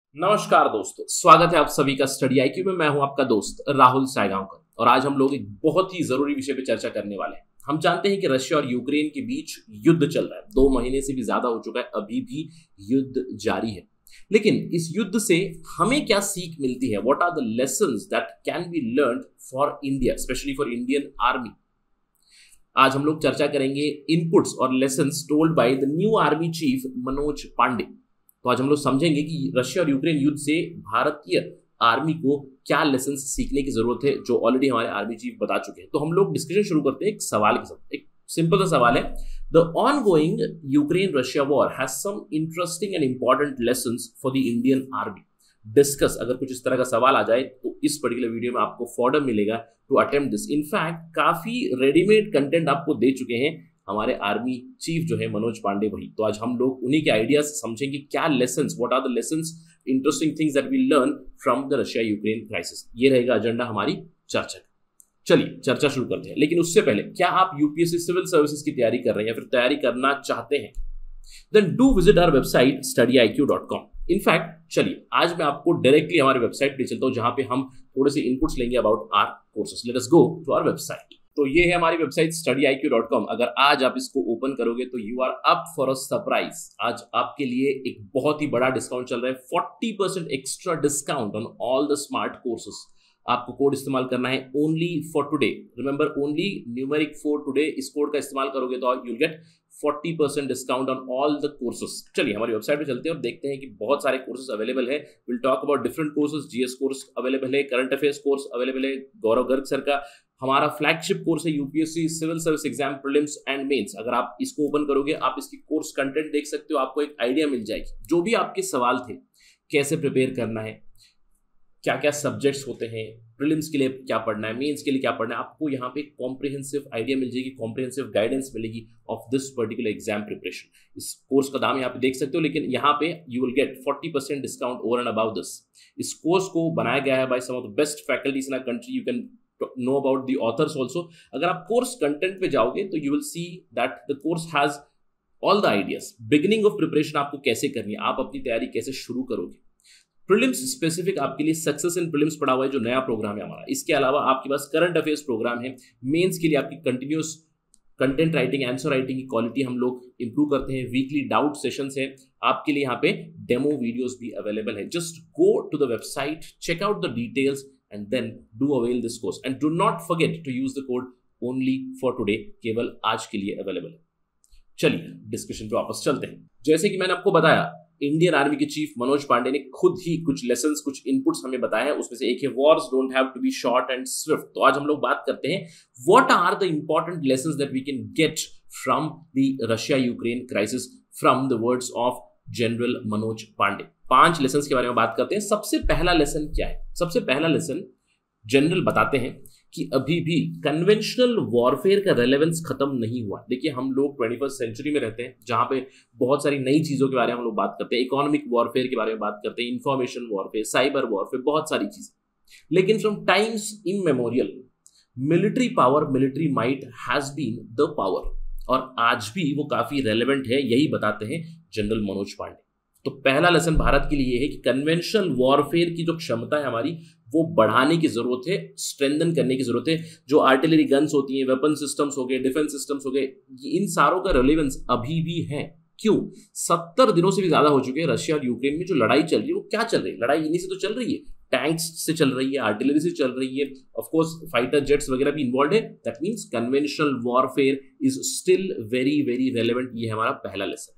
नमस्कार दोस्तों, स्वागत है आप सभी का स्टडी आईक्यू में। मैं हूं आपका दोस्त राहुल सायगांवकर और आज हम लोग एक बहुत ही जरूरी विषय पे चर्चा करने वाले हैं। हम जानते हैं कि रशिया और यूक्रेन के बीच युद्ध चल रहा है, 2 महीने से भी ज्यादा हो चुका है, अभी भी युद्ध जारी है। लेकिन इस युद्ध से हमें क्या सीख मिलती है? What are the lessons that can be learned for India, especially for Indian army? आज हम लोग चर्चा करेंगे इनपुट्स और lessons told by the new army chief Manoj Pande. तो आज हम लोग समझेंगे कि रशिया और यूक्रेन युद्ध से भारतीय आर्मी को क्या लेसन सीखने की जरूरत है, जो ऑलरेडी हमारे आर्मी चीफ बता चुके हैं। तो हम लोग डिस्कशन शुरू करते हैं एक सवाल के साथ। एक सिंपल सा सवाल है, the ongoing Ukraine Russia war has some interesting and important lessons for the Indian army. Discuss, अगर कुछ इस तरह का सवाल आ जाए तो इस पर्टिकुलर वीडियो में आपको फॉर्डर मिलेगा टू अटेम्प्ट दिस। इनफैक्ट काफी रेडीमेड कंटेंट आपको दे चुके हैं हमारे आर्मी चीफ जो है मनोज पांडे वही। तो आज हम लोग उन्हीं के आइडियाज समझेंगे, क्या lessons, what are the lessons, interesting things that we learn from the Russia Ukraine crisis. ये रहेगा एजेंडा हमारी चर्चा का। चलिए चर्चा शुरू करते हैं। लेकिन उससे पहले, क्या आप यूपीएससी सिविल सर्विसेज की तैयारी कर रहे हैं या फिर तैयारी करना चाहते हैं? Then do visit our website studiiq.com। In fact चलिए आज मैं आपको डायरेक्टली हमारे वेबसाइट पे चलता हूं, जहां पे हम थोड़े से इनपुट्स लेंगे about our courses. Let us go to our website. तो ये है हमारी वेबसाइट studiiq.com। अगर आज आप इसको ओपन करोगे तो you are up for a surprise. आज आपके लिए एक बहुत ही बड़ा डिस्काउंट चल रहा है, 40% extra discount on all the smart courses. आपको कोड इस्तेमाल करना है only for today. Remember, only numeric for today. इस कोड का इस्तेमाल करोगे तो you'll get 40% discount on all the courses. चलिए हमारी वेबसाइट पे चलते हैं और देखते हैं कि बहुत सारे कोर्सेस अवेलेबल है। Will talk about different courses. GS course available है, करंट अफेयर्स कोर्स अवेलेबल है, गौरव गर्ग सर का हमारा फ्लैगशिप कोर्स है UPSC civil service exam prelims and mains. अगर आप इसको ओपन करोगे, आप इसकी कोर्स कंटेंट देख सकते हो, आपको एक आइडिया मिल जाएगी। जो भी आपके सवाल थे, कैसे प्रिपेयर करना है, क्या क्या सब्जेक्ट्स होते हैं, प्रीलिम्स के लिए क्या पढ़ना है, मेंस के लिए क्या पढ़ना है, आपको यहाँ पे कॉम्प्रिहेंसिव आइडिया मिल जाएगी, कॉम्प्रिहेंसिव गाइडेंस मिलेगी of this particular exam preparation. इस कोर्स का दाम यहाँ पे देख सकते हो, लेकिन यहाँ पे you will get 40% discount over and about this. इस कोर्स को बनाया गया है by some of the best faculties in our country. You can know about the authors also। अगर आप कोर्स कंटेंट पे जाओगे तो you will see that the course has all the ideas। Beginning of preparation आपको कैसे करनी है, आप अपनी तैयारी कैसे शुरू करोगे, प्रीलिम्स स्पेसिफिक आपके लिए सक्सेस इन प्रीलिम्स पड़ा हुआ है, जो नया प्रोग्राम है हमारा। इसके अलावा आपके पास करंट अफेयर्स प्रोग्राम है। मेंस के लिए आपकी continuous content writing, answer writing की क्वालिटी हम लोग इंप्रूव करते हैं। वीकली डाउट सेशंस है आपके लिए, यहाँ पे डेमो वीडियोस भी अवेलेबल है। Just go to the website, check out the details and then do avail this course and do not forget to use the code only for today। केवल आज के लिए अवेलेबल है। चलिए डिस्कशन पे वापस चलते हैं। जैसे कि मैंने आपको बताया, इंडियन आर्मी के चीफ मनोज पांडे ने खुद ही कुछ लेसन्स, कुछ इनपुट्स हमें बताए हैं। उसमें से एक है wars don't have to be short and swift. तो आज हम लोग बात करते हैं what are the important lessons that we can get from the Russia Ukraine crisis from the words of general Manoj Pande. 5 lesson के बारे में बात करते हैं। सबसे पहला लेसन क्या है? सबसे पहला लेसन जनरल बताते हैं कि अभी भी कन्वेंशनल वॉरफेयर का रेलेवेंस खत्म नहीं हुआ। देखिए, हम लोग 21st सेंचुरी में रहते हैं, जहां पे बहुत सारी नई चीजों के बारे में हम लोग बात करते हैं। इकोनॉमिक वॉरफेयर के बारे में बात करते हैं, इंफॉर्मेशन वॉरफेयर, साइबर वॉरफेयर, बहुत सारी चीजें। लेकिन from times immemorial military power, military might has been the power, और आज भी वो काफी रेलेवेंट है। यही बताते हैं जनरल मनोज पांडे। तो पहला लेसन भारत के लिए है कि कन्वेंशनल वॉरफेयर की जो क्षमता है हमारी, वो बढ़ाने की जरूरत है, स्ट्रेंथन करने की जरूरत है। जो आर्टिलरी गन्स होती हैं, वेपन सिस्टम्स हो गए, डिफेंस सिस्टम्स हो गए, इन सारों का रेलेवेंस अभी भी है। क्यों? 70 दिनों से भी ज्यादा हो चुके हैं। रशिया और यूक्रेन में जो लड़ाई चल रही है, वो क्या चल रही है? लड़ाई इन्हीं से तो चल रही है, टैंक्स से चल रही है, आर्टिलरी से चल रही है, ऑफ कोर्स फाइटर जेट्स वगैरह भी इन्वॉल्व है। That means conventional warfare is still very very relevant. ये हमारा पहला लेसन।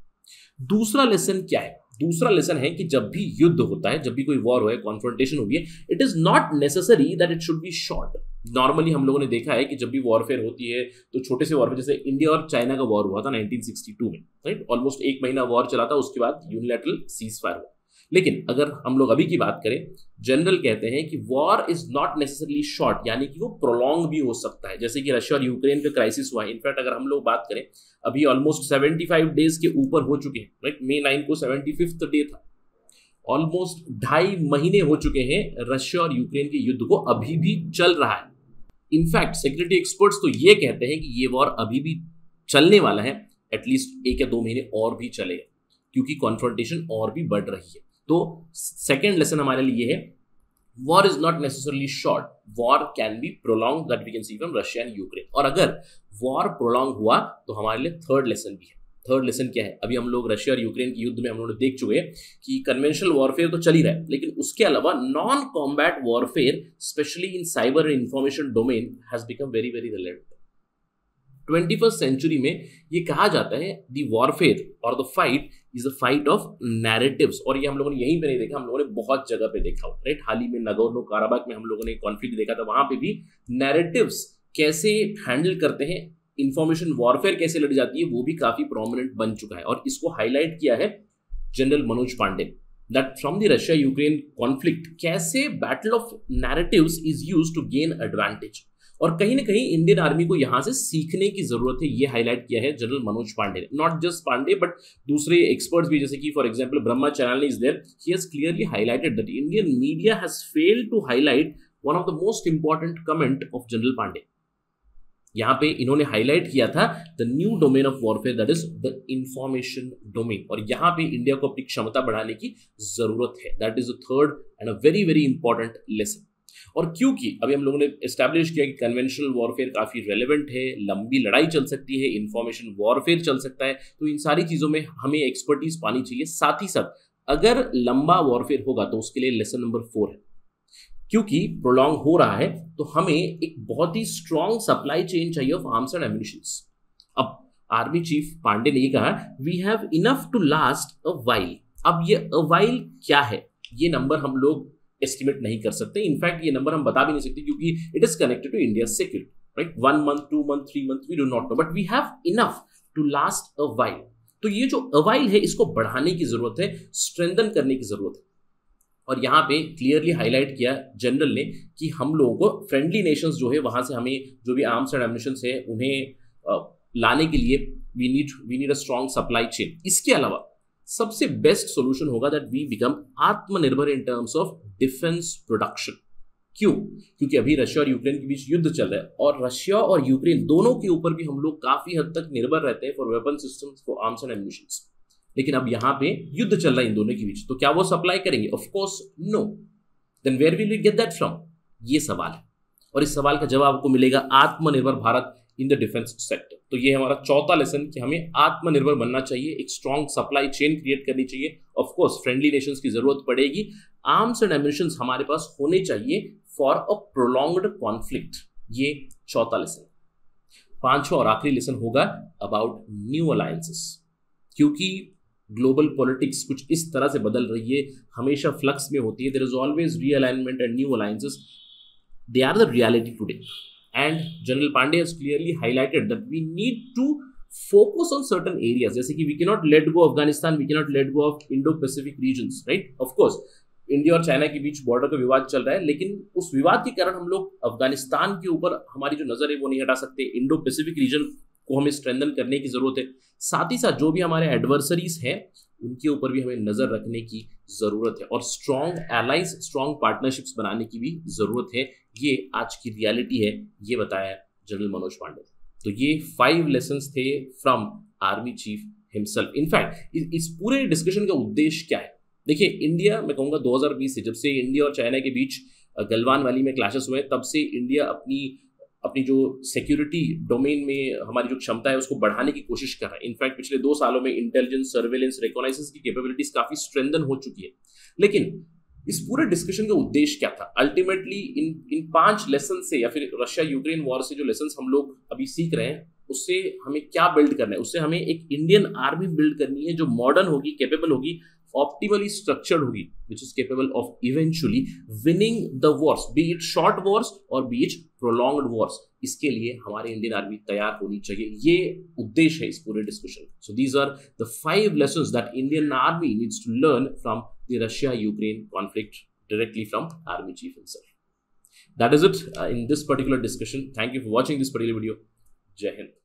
दूसरा लेसन क्या है? दूसरा लेसन है कि जब भी युद्ध होता है, जब भी कोई वॉर हो है, कॉन्फ्रंटेशन होगी, it is not necessary that it should be short. Normally हम लोगों ने देखा है कि जब भी वॉरफेयर होती है तो छोटे से वॉरफेयर, जैसे इंडिया और चाइना का वॉर हुआ था 1962 में, राइट? ऑलमोस्ट 1 महीना वॉर चला था, उसके बाद यूनिलैटरल सीज फायर हुआ। लेकिन अगर हम लोग अभी की बात करें, जनरल कहते हैं कि war is not necessarily short, यानी कि वो प्रोलॉन्ग भी हो सकता है। जैसे कि रशिया और यूक्रेन का क्राइसिस हुआ है। इनफैक्ट अगर हम लोग बात करें, अभी ऑलमोस्ट 75 डेज के ऊपर हो चुके हैं, राइट? May 9 को 75th डे था। ऑलमोस्ट 2.5 महीने हो चुके हैं रशिया और यूक्रेन के युद्ध को, अभी भी चल रहा है। इनफैक्ट सिक्योरिटी एक्सपर्ट्स तो ये कहते हैं कि ये वॉर अभी भी चलने वाला है, एटलीस्ट 1 या 2 महीने और भी चलेगा, क्योंकि कॉन्फ्रंटेशन और भी बढ़ रही है। तो सेकेंड लेसन हमारे लिए है, war is not necessarily short, war can be prolong, that we can see from Russia and Ukraine. और अगर वॉर प्रोलॉन्ग हुआ तो हमारे लिए थर्ड लेसन भी है। थर्ड लेसन क्या है? अभी हम लोग रशिया और यूक्रेन के युद्ध में हम लोग देख चुके हैं कि कन्वेंशनल वॉरफेयर तो चल ही रहा है, लेकिन उसके अलावा non combat warfare especially in cyber and information domain has become very very relevant. 21st century में ये कहा जाता है द वॉरफेयर और the fight is a fight of narratives. और ये हम लोगों ने यहीं पे नहीं देखा, हम लोगों ने बहुत जगह पे देखा, राइट? हाल ही में नगोर्नो काराबाख में हम लोगों ने कॉन्फ्लिक्ट देखा था, वहां पे भी नैरेटिव्स कैसे हैंडल करते हैं, इंफॉर्मेशन वॉरफेयर कैसे लड़ी जाती है, वो भी काफी प्रोमिनेंट बन चुका है। और इसको हाईलाइट किया है general Manoj Pande, that from the Russia Ukraine conflict कैसे battle of narratives is used to gain advantage. और कहीं ना कहीं इंडियन आर्मी को यहां से सीखने की जरूरत है, ये हाईलाइट किया है जनरल मनोज पांडे ने। नॉट जस्ट पांडे बट दूसरे एक्सपर्ट्स भी, जैसे कि फॉर एग्जांपल ब्रह्मा चैनल is there, he has clearly highlighted that Indian media has failed to highlight one of the most important comment of general Pande. यहां पे इन्होंने हाईलाइट किया था the new domain of warfare, that is the information domain. और यहां पे India को अपनी क्षमता बढ़ाने की जरूरत है, that is the third and a very very important lesson. और क्योंकि अभी हम लोगों ने एस्टैब्लिश किया कि कन्वेंशनल वॉरफेयर काफी रेलेवेंट है, लंबी लड़ाई चल सकती है, इंफॉर्मेशन वॉरफेयर चल सकता है, तो इन सारी चीजों में हमें एक्सपर्टीज पानी चाहिए। साथ ही साथ अगर लंबा वॉरफेयर होगा तो उसके लिए लेसन नंबर 4 है, क्योंकि प्रोलॉन्ग हो रहा है तो हमें एक बहुत ही स्ट्रॉन्ग सप्लाई चेन चाहिए ऑफ आर्म्स एंड एम्युनिशंस। अब आर्मी चीफ पांडे ने कहा we have enough to last a while. अब ये अ वाइल क्या है, ये नंबर हम लोग एस्टिमेट नहीं कर सकते, इनफैक्ट ये नंबर हम बता भी नहीं सकते, क्योंकि it is connected to India security, right? 1 month, 2 month, 3 month, we do not know, but we have enough to last a while. तो ये जो अ वाइल है इसको बढ़ाने की जरूरत है, स्ट्रेंथन करने की जरूरत है। और यहाँ पे क्लियरली हाईलाइट किया जनरल ने कि हम लोगों को फ्रेंडली नेशंस जो है वहां से हमें जो भी आर्म्स एंड एम्युनिशंस है उन्हें लाने के लिए we need a strong supply chain. इसके अलावा सबसे बेस्ट सॉल्यूशन होगा that we become Atmanirbhar in terms of defence production. क्यों? क्योंकि अभी रशिया और यूक्रेन के बीच युद्ध चल रहा है और रशिया और यूक्रेन दोनों के ऊपर भी हम लोग काफी हद तक निर्भर रहते हैं for weapon systems, for arms and ammunitions. लेकिन अब यहां पे युद्ध चल रहा है इन दोनों के बीच, तो क्या वो सप्लाई करेंगे? Of course no. Then where will we get that from? ये सवाल है, और इस सवाल का जवाब आपको मिलेगा Atmanirbhar Bharat in the defence sector. तो ये हमारा चौथा लेसन कि हमें आत्मनिर्भर बनना चाहिए, एक स्ट्रॉन्ग सप्लाई चेन क्रिएट करनी चाहिए। ऑफ कोर्स फ्रेंडली नेशंस की जरूरत पड़ेगी, आर्म्स एंड एम्युनिशंस हमारे पास होने चाहिए फॉर अ प्रोलॉन्ग्ड कॉन्फ्लिक्ट। ये चौथा लेसन। पांचवा और आखिरी लेसन होगा अबाउट न्यू अलायंसेस, क्योंकि ग्लोबल पॉलिटिक्स कुछ इस तरह से बदल रही है, हमेशा फ्लक्स में होती है। There is always realignment and new alliances, they are the reality today. And General Pandey has clearly highlighted that we need to focus on certain areas. जैसे कि we cannot let go of Afghanistan, we cannot let go of Indo-Pacific regions, right? Of course, India और China के बीच border का विवाद चल रहा है, लेकिन उस विवाद के कारण हम लोग अफगानिस्तान के ऊपर हमारी जो नजर है वो नहीं हटा सकते। इंडो पैसिफिक रीजन को हमें स्ट्रेंथन करने की जरूरत है। साथ ही साथ जो भी हमारे एडवर्सरीज हैं उनके ऊपर भी हमें नजर रखने की जरूरत है, और स्ट्रॉन्ग एलाइज, स्ट्रॉन्ग पार्टनरशिप्स बनाने की भी जरूरत है। ये आज की रियलिटी है, ये बताया जनरल मनोज पांडे। तो ये 5 लेसन्स थे from army chief himself. In fact इस पूरे डिस्कशन का उद्देश्य क्या है? देखिए, इंडिया, मैं कहूँगा 2020 से, जब से इंडिया और चाइना के बीच गलवान वैली में क्लैशेस हुए, तब से इंडिया अपनी जो सिक्योरिटी डोमेन में हमारी जो क्षमता है उसको बढ़ाने की कोशिश कर रहा है। इनफैक्ट पिछले 2 सालों में इंटेलिजेंस, सर्वेलेंस, रिकॉनाइसेंस की कैपेबिलिटीज काफी स्ट्रेंथन हो चुकी है। लेकिन इस पूरे डिस्कशन का उद्देश्य क्या था? अल्टीमेटली इन 5 लेसन से, या फिर रशिया यूक्रेन वॉर से जो लेसन हम लोग अभी सीख रहे हैं, उससे हमें क्या बिल्ड करना है? उससे हमें एक इंडियन आर्मी बिल्ड करनी है जो मॉडर्न होगी, कैपेबल होगी, optimally structured होगी, which is capable of eventually winning the wars, be it short wars or be it prolonged wars. इसके लिए हमारे इंडियन आर्मी तैयार होनी चाहिए, ये उद्देश्य है इस पूरे discussion. So these are the 5 lessons that Indian Army needs to learn from the Russia-Ukraine conflict directly from Army Chief himself. That is it in this particular discussion. Thank you for watching this particular video. Jai Hind.